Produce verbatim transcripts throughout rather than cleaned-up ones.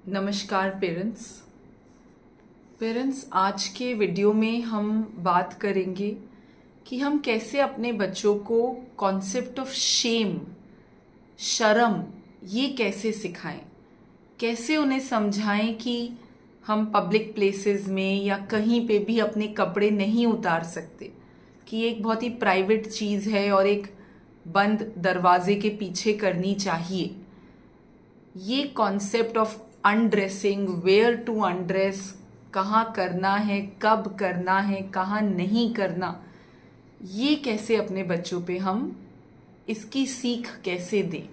नमस्कार parents parents आज के वीडियो में हम बात करेंगे कि हम कैसे अपने बच्चों को कॉन्सेप्ट ऑफ शेम शर्म ये कैसे सिखाएं, कैसे उन्हें समझाएं कि हम पब्लिक प्लेसेस में या कहीं पे भी अपने कपड़े नहीं उतार सकते, कि ये एक बहुत ही प्राइवेट चीज़ है और एक बंद दरवाजे के पीछे करनी चाहिए। ये concept of undressing, where to undress, कहाँ करना है, कब करना है, कहाँ नहीं करना, ये कैसे अपने बच्चों पे हम इसकी सीख कैसे दें।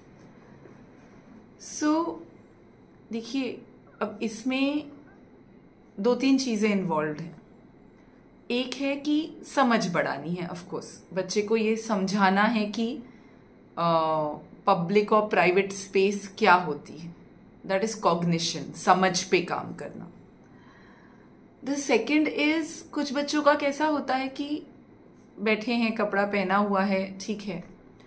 सो so, देखिए, अब इसमें दो तीन चीज़ें इन्वॉल्व हैं। एक है कि समझ बढ़ानी है, ऑफ कोर्स बच्चे को ये समझाना है कि पब्लिक और प्राइवेट स्पेस क्या होती है, दैट इज कॉग्निशन, समझ पे काम करना। द सेकेंड इज, कुछ बच्चों का कैसा होता है कि बैठे हैं, कपड़ा पहना हुआ है, ठीक है,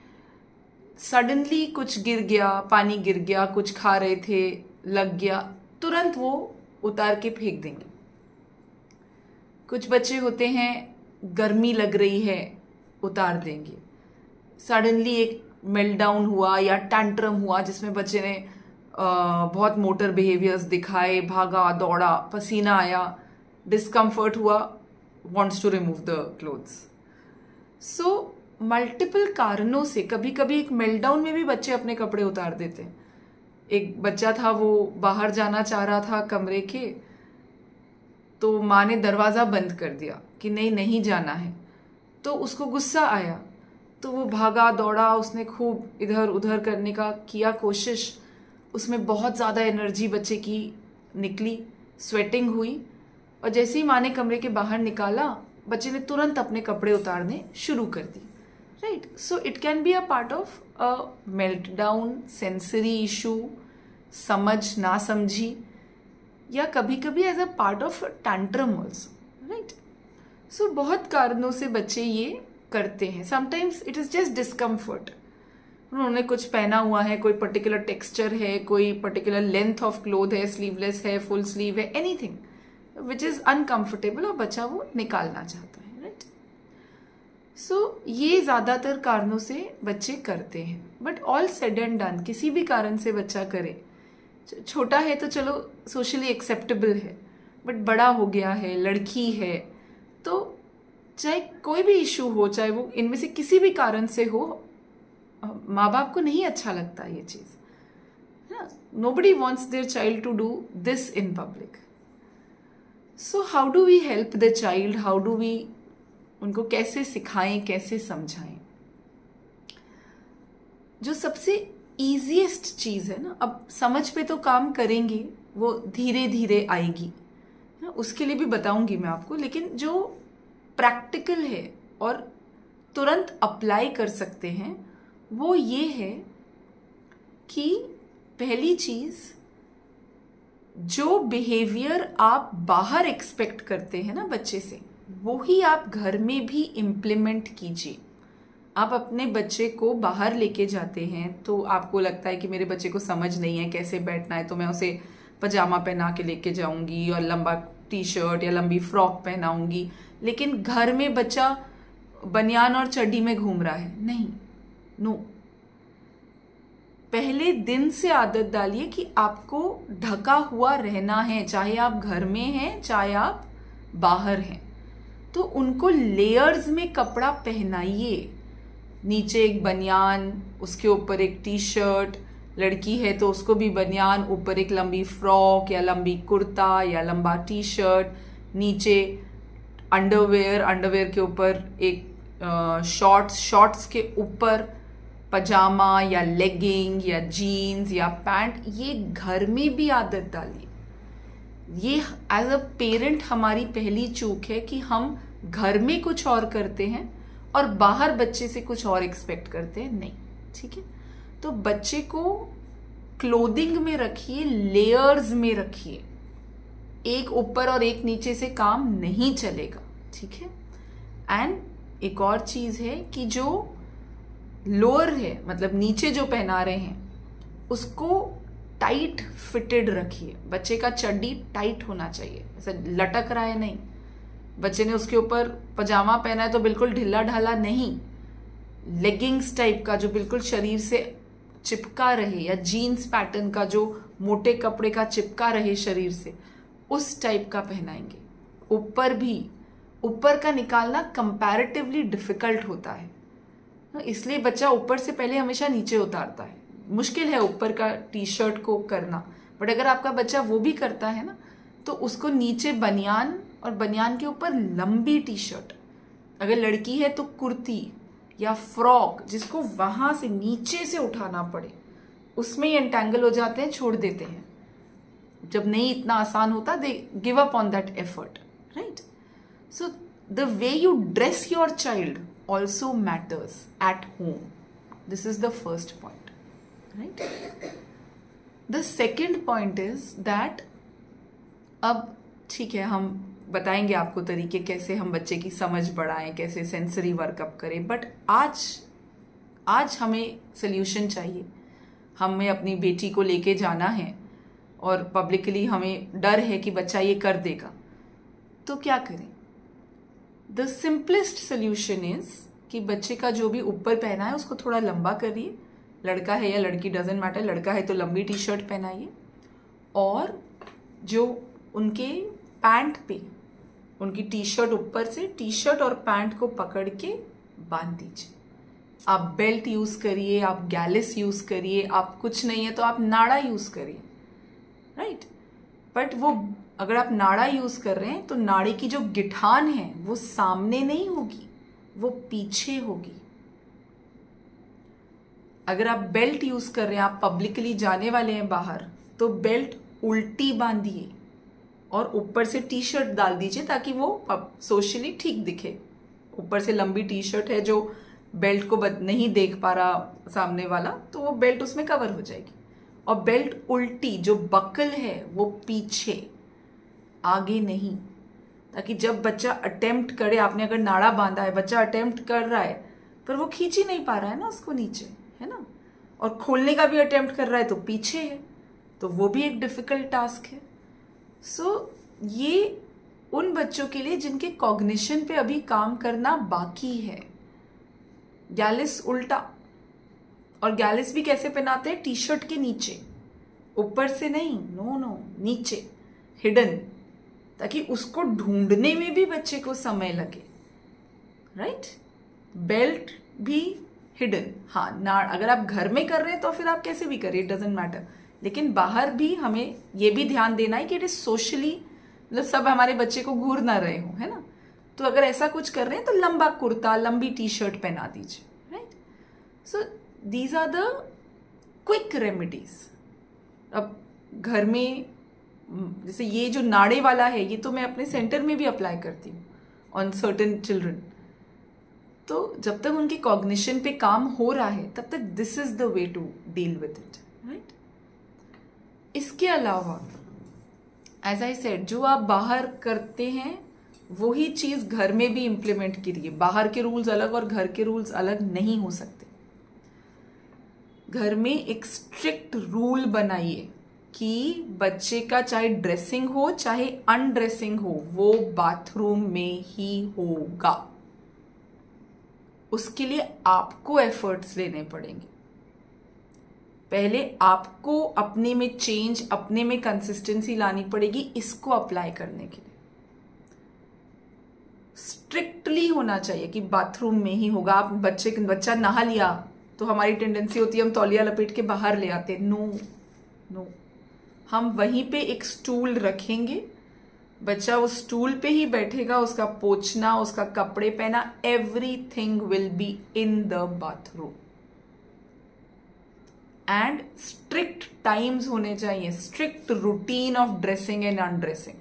सडनली कुछ गिर गया, पानी गिर गया, कुछ खा रहे थे, लग गया, तुरंत वो उतार के फेंक देंगे। कुछ बच्चे होते हैं, गर्मी लग रही है, उतार देंगे। सडनली एक मेल्टडाउन हुआ या टैंट्रम हुआ जिसमें बच्चे ने आ, बहुत मोटर बिहेवियर्स दिखाए, भागा दौड़ा, पसीना आया, डिस्कम्फर्ट हुआ, wants to remove the clothes. So multiple कारणों से कभी कभी एक मेल्टडाउन में भी बच्चे अपने कपड़े उतार देते हैं। एक बच्चा था, वो बाहर जाना चाह रहा था कमरे के, तो माँ ने दरवाज़ा बंद कर दिया कि नहीं नहीं जाना है। तो उसको गुस्सा आया, तो वो भागा दौड़ा, उसने खूब इधर उधर करने का किया कोशिश, उसमें बहुत ज़्यादा एनर्जी बच्चे की निकली, स्वेटिंग हुई, और जैसे ही माँ ने कमरे के बाहर निकाला, बच्चे ने तुरंत अपने कपड़े उतारने शुरू कर दिए। Right, so it can be a part of a meltdown, sensory issue, समझ ना समझी, या कभी कभी as a part of tantrum also. Right, so बहुत कारणों से बच्चे ये करते हैं। Sometimes it is just discomfort, उन्होंने कुछ पहना हुआ है, कोई पर्टिकुलर टेक्सचर है, कोई पर्टिकुलर लेंथ ऑफ क्लोथ है, स्लीवलेस है, फुल स्लीव है, एनीथिंग विच इज अनकंफर्टेबल, और बच्चा वो निकालना चाहता है। राइट, सो ये ज्यादातर कारणों से बच्चे करते हैं। But all said and done, किसी भी कारण से बच्चा करे, छोटा है तो चलो सोशली एक्सेप्टेबल है, बट बड़ा हो गया है, लड़की है, तो चाहे कोई भी इशू हो, चाहे वो इनमें से किसी भी कारण से हो, माँ बाप को नहीं अच्छा लगता ये चीज ना। Nobody wants their child to do this in public. So how do we help the child, how do we उनको कैसे सिखाएं, कैसे समझाएं। जो सबसे ईजीएस्ट चीज है ना, अब समझ पे तो काम करेंगे, वो धीरे धीरे आएगी, उसके लिए भी बताऊंगी मैं आपको, लेकिन जो प्रैक्टिकल है और तुरंत अप्लाई कर सकते हैं वो ये है कि पहली चीज, जो बिहेवियर आप बाहर एक्सपेक्ट करते हैं ना बच्चे से, वो ही आप घर में भी इम्प्लीमेंट कीजिए। आप अपने बच्चे को बाहर लेके जाते हैं तो आपको लगता है कि मेरे बच्चे को समझ नहीं है कैसे बैठना है, तो मैं उसे पजामा पहना के लेके जाऊंगी और लंबा टी शर्ट या लंबी फ्रॉक पहनाऊंगी, लेकिन घर में बच्चा बनियान और चड्डी में घूम रहा है, नहीं, नो। पहले दिन से आदत डालिए कि आपको ढका हुआ रहना है, चाहे आप घर में हैं, चाहे आप बाहर हैं। तो उनको लेयर्स में कपड़ा पहनाइए, नीचे एक बनियान, उसके ऊपर एक टी शर्ट, लड़की है तो उसको भी बनियान, ऊपर एक लंबी फ्रॉक या लंबी कुर्ता या लंबा टी शर्ट, नीचे अंडरवेयर, अंडरवेयर के ऊपर एक शॉर्ट्स, शॉर्ट्स के ऊपर पजामा या लेगिंग या जीन्स या पैंट। ये घर में भी आदत डालिए। ये एज अ पेरेंट हमारी पहली चूक है कि हम घर में कुछ और करते हैं और बाहर बच्चे से कुछ और एक्सपेक्ट करते हैं, नहीं। ठीक है, तो बच्चे को क्लोथिंग में रखिए, लेयर्स में रखिए, एक ऊपर और एक नीचे से काम नहीं चलेगा। ठीक है, एंड एक और चीज है कि जो लोअर है, मतलब नीचे जो पहना रहे हैं, उसको टाइट फिटेड रखिए। बच्चे का चड्डी टाइट होना चाहिए, ऐसा लटक रहा है नहीं। बच्चे ने उसके ऊपर पजामा पहना है तो बिल्कुल ढीला ढाला नहीं, लेगिंग्स टाइप का जो बिल्कुल शरीर से चिपका रहे, या जीन्स पैटर्न का जो मोटे कपड़े का चिपका रहे शरीर से, उस टाइप का पहनाएंगे। ऊपर भी, ऊपर का निकालना कंपैरेटिवली डिफिकल्ट होता है, इसलिए बच्चा ऊपर से पहले हमेशा नीचे उतारता है। मुश्किल है ऊपर का टी शर्ट को करना, बट अगर आपका बच्चा वो भी करता है ना, तो उसको नीचे बनियान और बनियान के ऊपर लंबी टी शर्ट, अगर लड़की है तो कुर्ती या फ्रॉक जिसको वहां से नीचे से उठाना पड़े, उसमें ही एंटेंगल हो जाते हैं, छोड़ देते हैं। जब नहीं इतना आसान होता, they give up on that effort, right? So the way you dress your child also matters at home. This is the first point, right? The second point is that अब ठीक है, हम बताएंगे आपको तरीके कैसे हम बच्चे की समझ बढ़ाएं, कैसे सेंसरी वर्कअप करें, बट आज आज हमें सोल्यूशन चाहिए। हमें अपनी बेटी को लेके जाना है और पब्लिकली हमें डर है कि बच्चा ये कर देगा, तो क्या करें? द सिंपलेस्ट सोल्यूशन इज कि बच्चे का जो भी ऊपर पहना है उसको थोड़ा लंबा करिए। लड़का है या लड़की, डजेंट मैटर, लड़का है तो लंबी टी शर्ट पहनाइए, और जो उनके पैंट पे, उनकी टी शर्ट ऊपर से टी शर्ट और पैंट को पकड़ के बांध दीजिए। आप बेल्ट यूज करिए, आप गैलिस यूज करिए, आप कुछ नहीं है तो आप नाड़ा यूज करिए, राइट? बट वो अगर आप नाड़ा यूज कर रहे हैं तो नाड़े की जो गिठान है वो सामने नहीं होगी, वो पीछे होगी। अगर आप बेल्ट यूज कर रहे हैं, आप पब्लिकली जाने वाले हैं बाहर, तो बेल्ट उल्टी बांधिए और ऊपर से टी शर्ट डाल दीजिए ताकि वो सोशली ठीक दिखे। ऊपर से लंबी टी शर्ट है जो बेल्ट को नहीं देख पा रहा सामने वाला, तो वो बेल्ट उसमें कवर हो जाएगी। और बेल्ट उल्टी, जो बकल है वो पीछे, आगे नहीं, ताकि जब बच्चा अटेम्प्ट करे, आपने अगर नाड़ा बांधा है, बच्चा अटेम्प्ट कर रहा है पर वो खींच ही नहीं पा रहा है ना उसको नीचे, है ना, और खोलने का भी अटेम्प्ट कर रहा है तो पीछे है, तो वो भी एक डिफिकल्ट टास्क है। सो so, ये उन बच्चों के लिए जिनके कॉग्निशन पे अभी काम करना बाकी है। गैलिस उल्टा, और गैलिस भी कैसे पहनाते हैं? टी शर्ट के नीचे, ऊपर से नहीं, नो नो, नीचे हिडन, ताकि उसको ढूंढने में भी बच्चे को समय लगे, राइट? बेल्ट भी हिडन, हाँ ना। अगर आप घर में कर रहे हैं तो फिर आप कैसे भी करिए, डजेंट मैटर, लेकिन बाहर भी हमें ये भी ध्यान देना है कि इट इज सोशली, मतलब सब हमारे बच्चे को घूर ना रहे हो, है ना? तो अगर ऐसा कुछ कर रहे हैं तो लंबा कुर्ता, लंबी टी शर्ट पहना दीजिए, right? So these are the quick remedies. अब घर में जैसे ये जो नाड़े वाला है, ये तो मैं अपने सेंटर में भी अप्लाई करती हूँ ऑन सर्टेन चिल्ड्रन। तो जब तक उनके कॉग्निशन पे काम हो रहा है तब तक this is the way to deal with it, right? इसके अलावा एज आई सेड, जो आप बाहर करते हैं वही चीज घर में भी इम्प्लीमेंट कीजिए। बाहर के रूल्स अलग और घर के रूल्स अलग नहीं हो सकते। घर में एक स्ट्रिक्ट रूल बनाइए कि बच्चे का चाहे ड्रेसिंग हो चाहे अनड्रेसिंग हो, वो बाथरूम में ही होगा। उसके लिए आपको एफर्ट्स लेने पड़ेंगे। पहले आपको अपने में चेंज, अपने में कंसिस्टेंसी लानी पड़ेगी इसको अप्लाई करने के लिए। स्ट्रिक्टली होना चाहिए कि बाथरूम में ही होगा। आप बच्चे बच्चा नहा लिया तो हमारी टेंडेंसी होती है हम तौलिया लपेट के बाहर ले आते। नो नो, हम वहीं पे एक स्टूल रखेंगे, बच्चा उस स्टूल पे ही बैठेगा, उसका पोछना, उसका कपड़े पहना, everything will be in the bathroom. And strict times होने चाहिए, strict routine of dressing and undressing.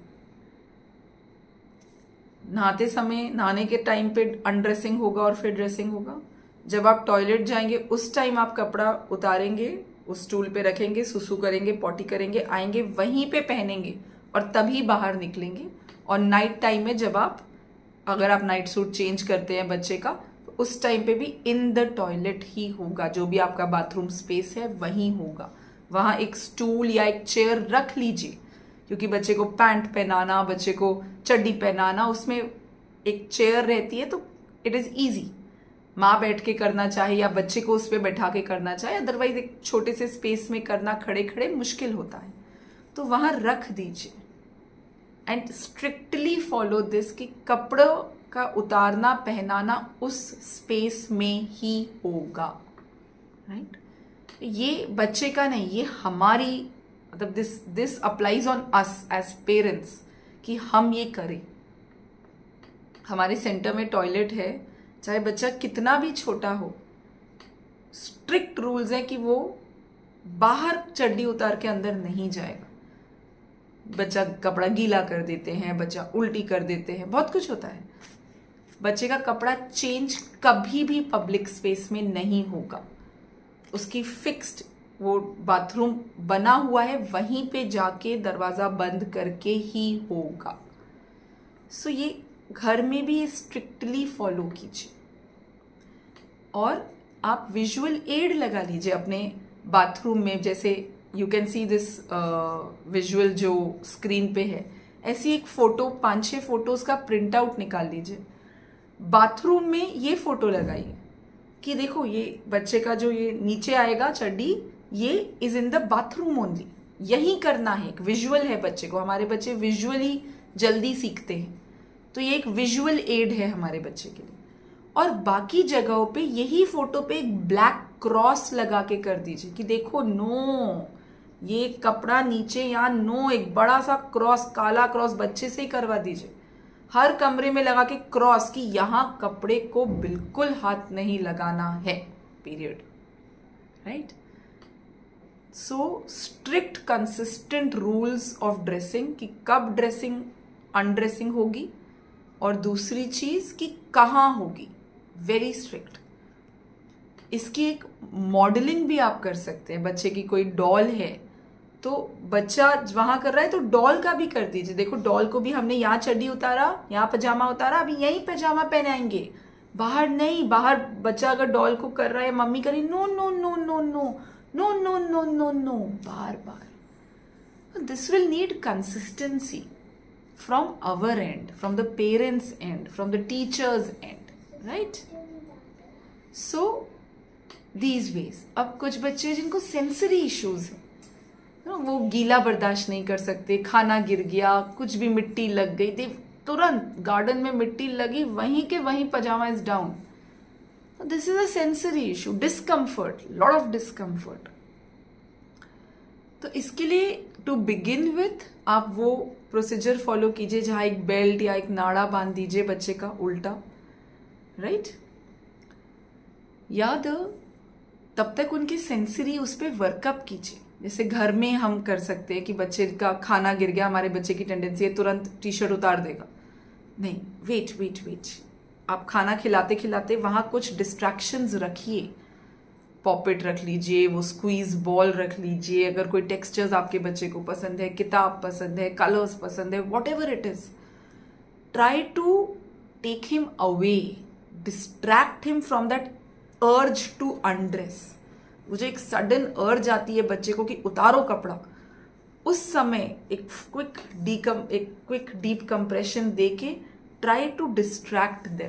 नहाते समय, नहाने के टाइम पे अनड्रेसिंग होगा और फिर ड्रेसिंग होगा। जब आप टॉयलेट जाएंगे उस टाइम आप कपड़ा उतारेंगे, उस स्टूल पे रखेंगे, सुसु करेंगे, पॉटी करेंगे, आएंगे वहीं पे पहनेंगे और तभी बाहर निकलेंगे। और नाइट टाइम में जब आप, अगर आप नाइट सूट चेंज करते हैं बच्चे का, तो उस टाइम पे भी इन द टॉयलेट ही होगा, जो भी आपका बाथरूम स्पेस है वहीं होगा। वहां एक स्टूल या एक चेयर रख लीजिए, क्योंकि बच्चे को पैंट पहनाना, बच्चे को चड्डी पहनाना, उसमें एक चेयर रहती है तो इट इज ईजी। माँ बैठ के करना चाहे या बच्चे को उस पर बैठा के करना चाहे, अदरवाइज एक छोटे से स्पेस में करना खड़े खड़े मुश्किल होता है, तो वहां रख दीजिए। एंड स्ट्रिक्टली फॉलो दिस कि कपड़ों का उतारना पहनाना उस स्पेस में ही होगा, राइट। ये बच्चे का नहीं, ये हमारी, मतलब this this applies on us as parents कि हम ये करें। हमारे सेंटर में टॉयलेट है, चाहे बच्चा कितना भी छोटा हो, स्ट्रिक्ट रूल्स है कि वो बाहर चड्डी उतार के अंदर नहीं जाएगा। बच्चा कपड़ा गीला कर देते हैं, बच्चा उल्टी कर देते हैं, बहुत कुछ होता है। बच्चे का कपड़ा चेंज कभी भी पब्लिक स्पेस में नहीं होगा। उसकी फिक्स्ड वो बाथरूम बना हुआ है, वहीं पे जाके दरवाजा बंद करके ही होगा। सो so, ये घर में भी स्ट्रिक्टली फॉलो कीजिए। और आप विजुअल एड लगा लीजिए अपने बाथरूम में, जैसे you can see this visual जो स्क्रीन पे है, ऐसी एक फोटो, पांच छह फोटोज का प्रिंट आउट निकाल लीजिए। बाथरूम में ये फोटो लगाइए कि देखो ये बच्चे का जो ये नीचे आएगा चड्डी, ये is in the bathroom only, यही करना है। एक विजुअल है बच्चे को, हमारे बच्चे विजुअली जल्दी सीखते हैं, तो ये एक विजुअल एड है हमारे बच्चे के लिए। और बाकी जगहों पे यही फोटो पे एक ब्लैक क्रॉस लगा के कर दीजिए कि देखो नो, ये कपड़ा नीचे यहाँ नो, एक बड़ा सा क्रॉस, काला क्रॉस बच्चे से ही करवा दीजिए। हर कमरे में लगा के क्रॉस कि यहां कपड़े को बिल्कुल हाथ नहीं लगाना है, period, right. So strict consistent rules of dressing कि कब ड्रेसिंग अनड्रेसिंग होगी, और दूसरी चीज कि कहाँ होगी, वेरी स्ट्रिक्ट। इसकी एक मॉडलिंग भी आप कर सकते हैं। बच्चे की कोई डॉल है तो बच्चा वहां कर रहा है तो डॉल का भी कर दीजिए। देखो डॉल को भी हमने यहाँ चड्डी उतारा, यहाँ पजामा उतारा, अभी यहीं पजामा पहनाएंगे, बाहर नहीं। बाहर बच्चा अगर डॉल को कर रहा है, मम्मी करी no no no no no no no no no no बार बार। This will need consistency from our end, from the parents end, from the teachers end, right? So these ways. अब कुछ बच्चे जिनको सेंसरी इश्यूज हैं, वो गीला बर्दाश्त नहीं कर सकते, खाना गिर गया, कुछ भी मिट्टी लग गई, दे तुरंत गार्डन में मिट्टी लगी, वहीं के वहीं pyjama is down. This is a sensory issue, discomfort, lot of discomfort. तो इसके लिए टू बिगिन विथ आप वो प्रोसीजर फॉलो कीजिए जहां एक बेल्ट या एक नाड़ा बांध दीजिए बच्चे का उल्टा, राइट। याद तब तक उनकी सेंसरी उस पर वर्कअप कीजिए। जैसे घर में हम कर सकते हैं कि बच्चे का खाना गिर गया, हमारे बच्चे की टेंडेंसी है तुरंत टी शर्ट उतार देगा, नहीं, वेट वेट वेट। आप खाना खिलाते खिलाते वहां कुछ डिस्ट्रैक्शंस रखिए, पॉपेट रख लीजिए, वो स्क्वीज बॉल रख लीजिए, अगर कोई टेक्सचर्स आपके बच्चे को पसंद है, किताब पसंद है, कलर्स पसंद है, whatever it is, try to take him away, distract him from that urge to undress. वो जो एक सडन अर्ज आती है बच्चे को कि उतारो कपड़ा, उस समय एक क्विक डीकम एक क्विक डीप कंप्रेशन देके ट्राई टू डिस्ट्रैक्ट देम।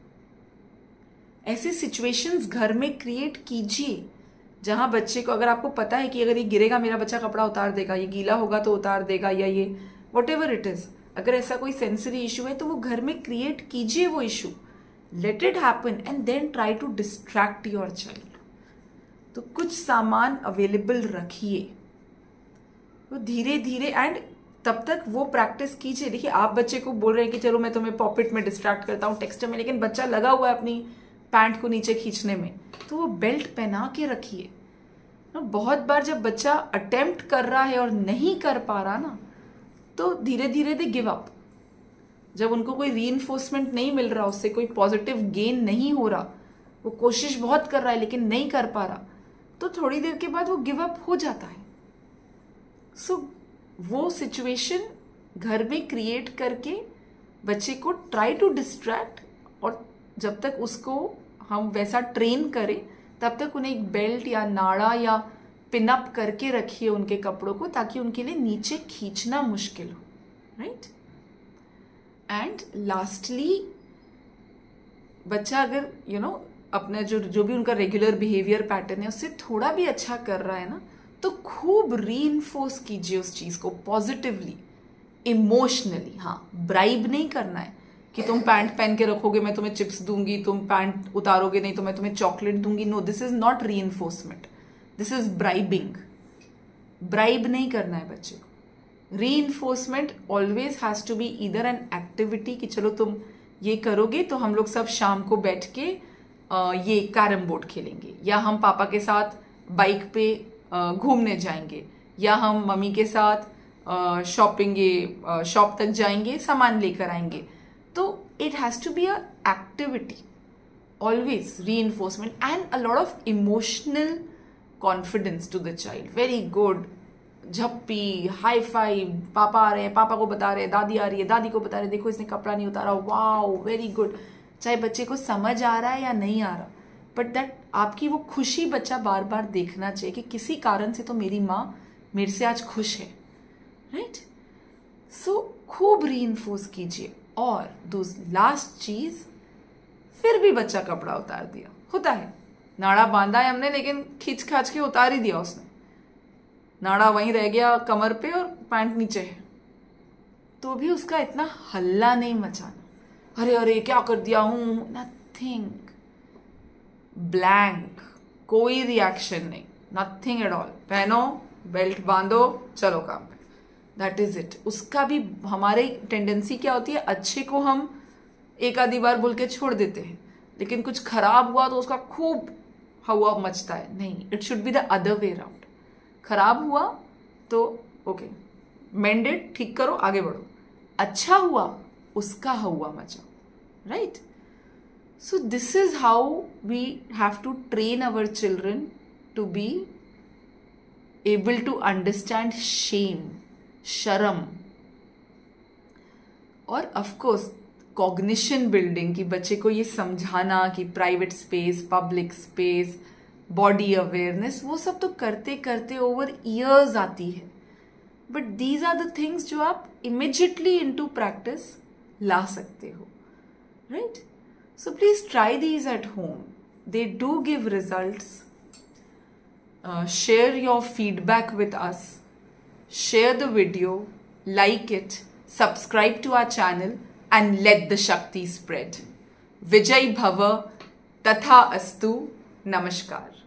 ऐसे सिचुएशंस घर में क्रिएट कीजिए जहां बच्चे को, अगर आपको पता है कि अगर ये गिरेगा मेरा बच्चा कपड़ा उतार देगा, ये गीला होगा तो उतार देगा, या ये वॉट एवर इट इज, अगर ऐसा कोई सेंसरी इशू है तो वो घर में क्रिएट कीजिए वो issue, let it happen and then try to distract your child. तो कुछ सामान अवेलेबल रखिए, तो धीरे धीरे, एंड तब तक वो प्रैक्टिस कीजिए। देखिए आप बच्चे को बोल रहे हैं कि चलो मैं तुम्हें पॉकेट में डिस्ट्रैक्ट करता हूँ, टेक्सचर में, लेकिन बच्चा लगा हुआ है अपनी पैंट को नीचे खींचने में, तो वो बेल्ट पहना के रखिए। बहुत बार जब बच्चा अटेम्प्ट कर रहा है और नहीं कर पा रहा ना, तो धीरे धीरे दे गिव अप। जब उनको कोई रीइंफोर्समेंट नहीं मिल रहा, उससे कोई पॉजिटिव गेन नहीं हो रहा, वो कोशिश बहुत कर रहा है लेकिन नहीं कर पा रहा, तो थोड़ी देर के बाद वो गिव अप हो जाता है। सो so, वो सिचुएशन घर में क्रिएट करके बच्चे को ट्राई टू डिस्ट्रैक्ट, और जब तक उसको हम वैसा ट्रेन करें तब तक उन्हें एक बेल्ट या नाड़ा या पिन अप करके रखिए उनके कपड़ों को, ताकि उनके लिए नीचे खींचना मुश्किल हो, राइट। एंड लास्टली, बच्चा अगर यू नो अपना जो जो भी उनका रेगुलर बिहेवियर पैटर्न है उससे थोड़ा भी अच्छा कर रहा है ना, तो खूब रीइंफोर्स कीजिए उस चीज को पॉजिटिवली, इमोशनली। हाँ, ब्राइब नहीं करना है कि तुम पैंट पहन के रखोगे मैं तुम्हें चिप्स दूंगी, तुम पैंट उतारोगे नहीं तो मैं तुम्हें चॉकलेट दूंगी। No, this is not reinforcement, this is bribing. Bribe नहीं करना है बच्चे को। Reinforcement always has to be either an activity कि चलो तुम ये करोगे तो हम लोग सब शाम को बैठ के ये कैरम बोर्ड खेलेंगे, या हम पापा के साथ बाइक पे घूमने जाएंगे, या हम मम्मी के साथ शॉपिंग ये शॉप तक जाएंगे, सामान लेकर आएंगे। तो it has to be a activity, always reinforcement and a lot of emotional confidence to the child. Very good, झप्पी, हाई फाइव, पापा आ रहे हैं, पापा को बता रहे हैं, दादी आ रही है, दादी को बता रहे हैं, देखो इसने कपड़ा नहीं उतारा, वाओ वेरी गुड। चाहे बच्चे को समझ आ रहा है या नहीं आ रहा, बट दैट आपकी वो खुशी बच्चा बार बार देखना चाहिए कि किसी कारण से तो मेरी माँ मेरे से आज खुश है, राइट। सो खूब रीइंफोर्स कीजिए। और दो लास्ट चीज, फिर भी बच्चा कपड़ा उतार दिया, होता है, नाड़ा बांधा है हमने लेकिन खींच खाच के उतार ही दिया उसने, नाड़ा वहीं रह गया कमर पे और पैंट नीचे है, तो भी उसका इतना हल्ला नहीं मचाना, अरे अरे क्या कर दिया हूं, नथिंग, ब्लैंक, कोई रिएक्शन नहीं, नथिंग एट ऑल। पहनो, बेल्ट बांधो, चलो काम पे, दैट इज इट। उसका भी हमारी टेंडेंसी क्या होती है, अच्छे को हम एक आधी बार बोल के छोड़ देते हैं, लेकिन कुछ खराब हुआ तो उसका खूब हवा मचता है। नहीं, it should be the other way around. खराब हुआ तो ओके, मेंडेड, ठीक करो, आगे बढ़ो। अच्छा हुआ, उसका हवा मचाओ, right. So this is how we have to train our children to be able to understand shame, शर्म, और ऑफकोर्स कॉग्निशन बिल्डिंग, कि बच्चे को ये समझाना कि private space, public space, body awareness, वो सब तो करते करते ओवर ईयर्स आती है। But these are the things जो आप इमिजिएटली इनटू प्रैक्टिस ला सकते हो, right. So please try these at home, they do give results. Share your feedback with us, share the video, like it, subscribe to our channel and let the Shakti spread. Vijay Bhava, Tatha Astu, Namaskar.